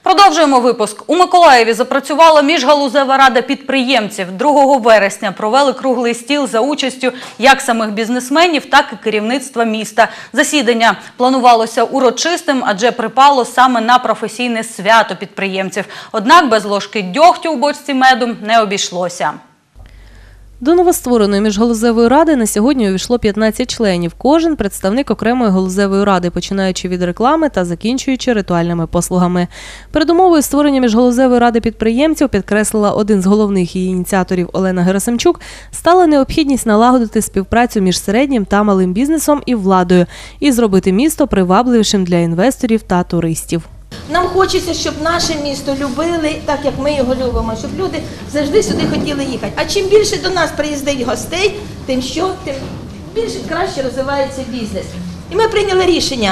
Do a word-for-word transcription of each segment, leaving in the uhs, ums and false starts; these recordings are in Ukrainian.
Продовжуємо випуск. У Миколаєві запрацювала міжгалузева рада підприємців. другого вересня провели круглий стіл за участю як самих бізнесменів, так і керівництва міста. Засідання планувалося урочистим, адже припало саме на професійне свято підприємців. Однак без ложки дьогтю у бочці меду не обійшлося. До новоствореної міжгалузевої ради на сьогодні увійшло п'ятнадцять членів. Кожен – представник окремої галузевої ради, починаючи від реклами та закінчуючи ритуальними послугами. Передумовою створення міжгалузевої ради підприємців, підкреслила один з головних її ініціаторів Олена Герасимчук, стала необхідність налагодити співпрацю між середнім та малим бізнесом і владою і зробити місто привабливішим для інвесторів та туристів. Нам хочеться, щоб наше місто любили так, як ми його любимо, щоб люди завжди сюди хотіли їхати. А чим більше до нас приїздить гостей, тим що, тим більше краще розвивається бізнес. І ми прийняли рішення.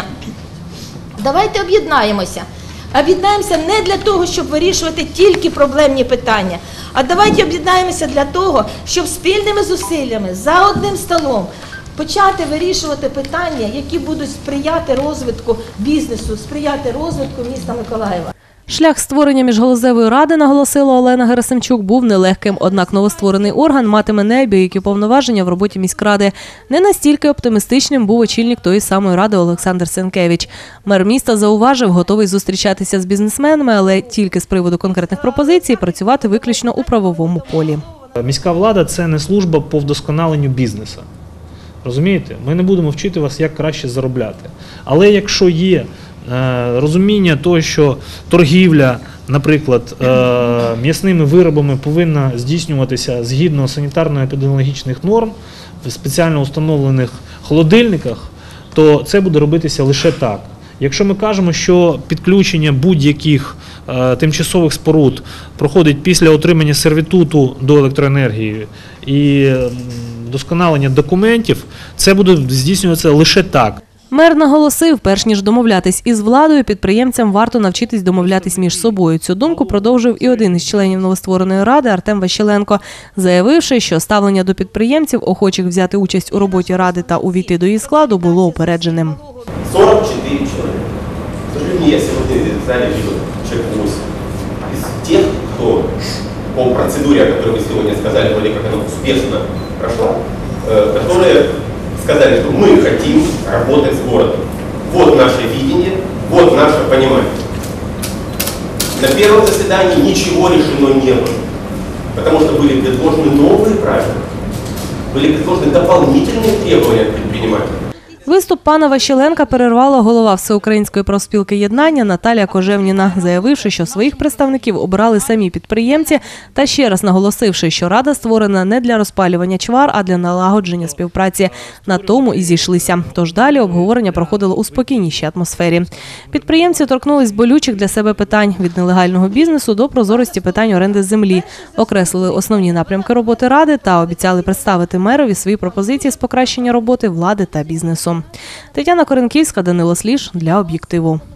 Давайте об'єднаємося. Об'єднаємося не для того, щоб вирішувати тільки проблемні питання, а давайте об'єднаємося для того, щоб спільними зусиллями, за одним столом, почати вирішувати питання, які будуть сприяти розвитку бізнесу, сприяти розвитку міста Миколаєва. Шлях створення міжгалузевої ради, наголосила Олена Герасимчук, був нелегким. Однак новостворений орган матиме неабиякі повноваження в роботі міськради. Не настільки оптимістичним був очільник тої самої ради Олександр Сенкевич. Мер міста зауважив, готовий зустрічатися з бізнесменами, але тільки з приводу конкретних пропозицій працювати виключно у правовому полі. Міська влада – це не служба по вдосконаленню бізнесу. Розумієте? Ми не будемо вчити вас, як краще заробляти. Але якщо є е, розуміння того, що торгівля, наприклад, е, м'ясними виробами повинна здійснюватися згідно санітарно-епідеміологічних норм в спеціально установлених холодильниках, то це буде робитися лише так. Якщо ми кажемо, що підключення будь-яких е, тимчасових споруд проходить після отримання сервітуту до електроенергії і е, досконалення документів, це буде здійснюватися лише так. Мер наголосив, перш ніж домовлятись із владою, підприємцям варто навчитись домовлятись між собою. Цю думку продовжив і один із членів новоствореної ради Артем Ващеленко, заявивши, що ставлення до підприємців, охочих взяти участь у роботі ради та увійти до її складу, було упередженим. сорок чотири чоловіка. К сожалению, я сьогодні в залі вижу человек восемь. Из тех, кто по процедуре, о которой вы сегодня сказали, вроде как она успешно прошла, которые сказали, что мы хотим работать с городом. Вот наше видение, вот наше понимание. На первом заседании ничего решено не было, потому что были предложены новые правила, были предложены дополнительные требования от предпринимателей. Виступ пана Ващеленка перервала голова Всеукраїнської профспілки «Єднання» Наталія Кожевніна, заявивши, що своїх представників обирали самі підприємці, та ще раз наголосивши, що рада створена не для розпалювання чвар, а для налагодження співпраці. На тому і зійшлися. Тож далі обговорення проходило у спокійнішій атмосфері. Підприємці торкнулись болючих для себе питань – від нелегального бізнесу до прозорості питань оренди землі. Окреслили основні напрямки роботи ради та обіцяли представити мерові свої пропозиції з покращення роботи влади та бізнесу. Тетяна Коренківська, Данило Сліж для «Об'єктиву».